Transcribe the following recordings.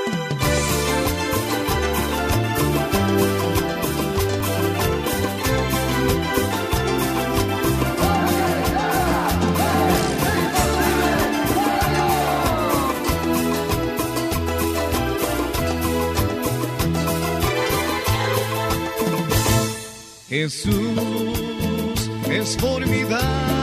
Jesús es formidable,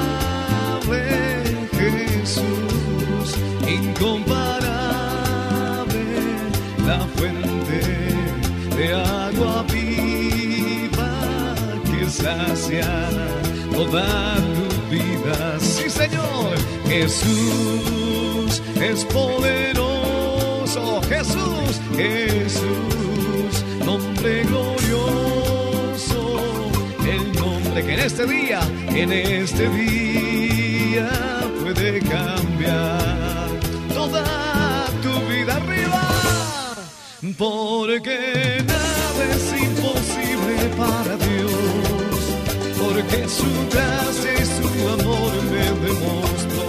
Jesús incomparable, la fuente de agua viva que sacia toda tu vida. Sí, Señor, Jesús es poderoso, Jesús, Jesús, nombre glorioso, el nombre que en este día puede cambiar toda tu vida. Arriba, porque nada es imposible para Dios, porque su gracia y su amor me demostró,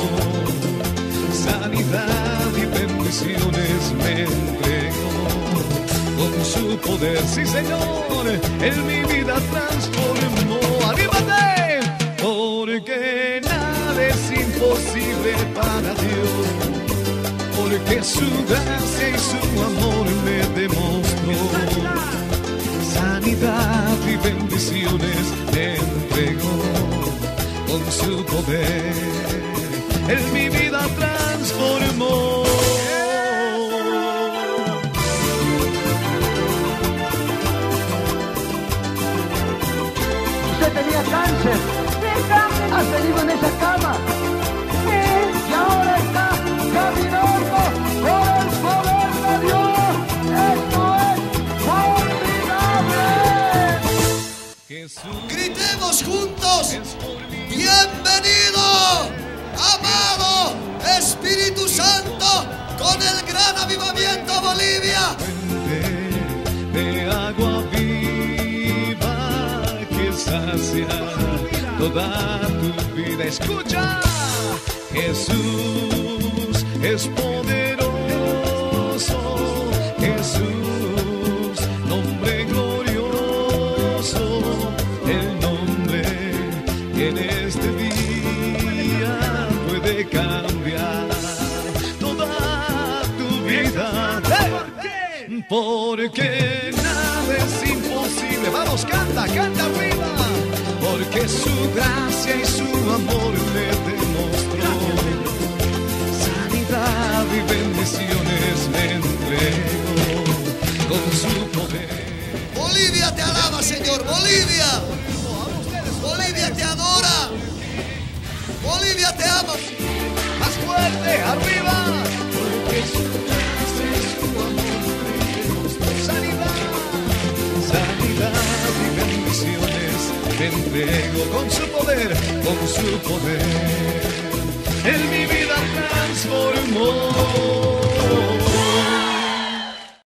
sanidad y bendiciones me entregó. Con su poder, sí, Señor, en mi vida transformó. ¡Anímate! Porque nada es imposible para Dios, porque su gracia y su amor me demostró, sanidad y bendiciones me entregó. Con su poder, en mi vida transformó. Tenía cáncer, ha salido en esa cama y ahora está caminando por el poder de Dios. Esto es formidable. Gritemos juntos: bienvenido, amado Espíritu Santo, con el gran avivamiento Bolivia. De agua viva que sacia toda tu vida. Escucha, Jesús es poderoso, Jesús, nombre glorioso, el nombre que en este día puede cambiar toda tu vida. Porque nada es imposible. Vamos, canta, canta arriba. Porque su gracia y su amor me demostró, sanidad y bendiciones me entregó. Con su poder. Bolivia te alaba, Señor. Bolivia. Bolivia te adora. Bolivia te ama. Más fuerte, arriba. Porque su gracia y su amor me demostró, sanidad y bendiciones me entrego. Con su poder, en mi vida transformó.